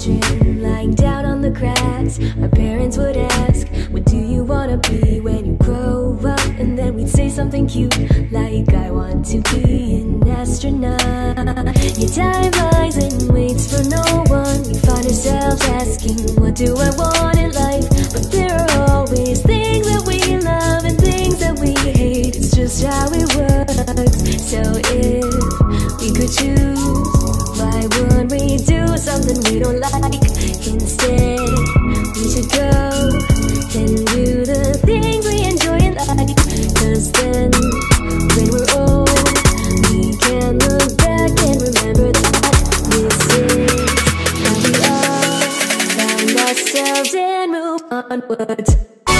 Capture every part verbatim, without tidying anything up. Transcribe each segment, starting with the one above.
children lying down on the grass, our parents would ask, what do you wanna be when you grow up? And then we'd say something cute like, I want to be an astronaut. Yeah, time flies and waits for no one. We find ourselves asking, what do I want in life? But there are always things that we love and things that we hate. It's just how it works. So if we could choose, why wouldn't we do something we don't like? Instead, we should go and do the things we enjoy in life. Cause then, when we're old, we can look back and remember that this is how we all found ourselves and move onwards.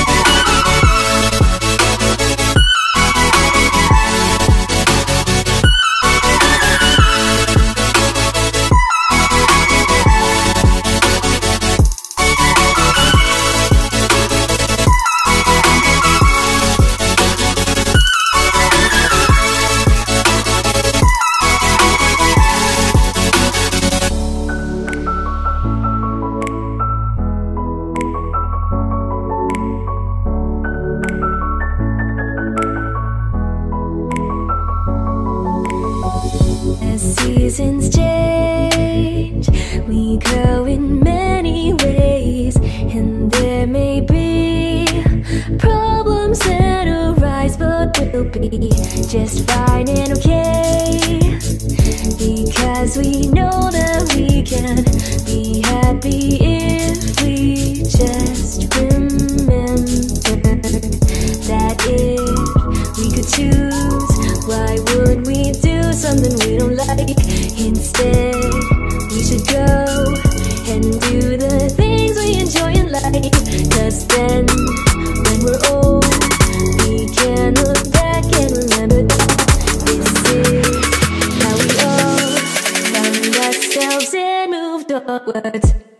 As seasons change, we grow in many ways, and there may be problems that arise, but we'll be just fine and okay, because we know that we can be happy if we just remember that if we could choose, why would we do something we don't like? Instead, we should go and do the things we enjoy in life. Cause then, when we're old, we can look back and remember that this is how we all found ourselves and moved onwards.